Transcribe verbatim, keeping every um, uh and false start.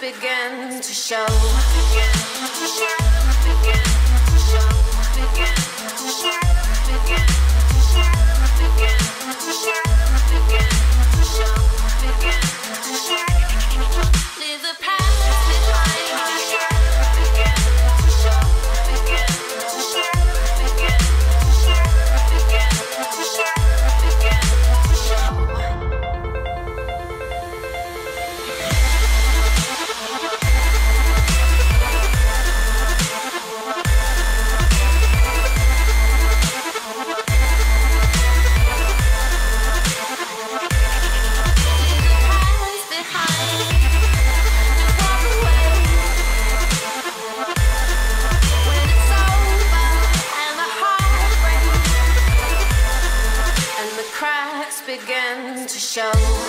begin to show. Begin to show. Begin to show. Begin to show. Begin to show. Begin to show. Begin to show. Begin to show. Leave the past behind. Begin to show. Begin to show. Begin to show. Begin to show. Begin to show. Begin to show.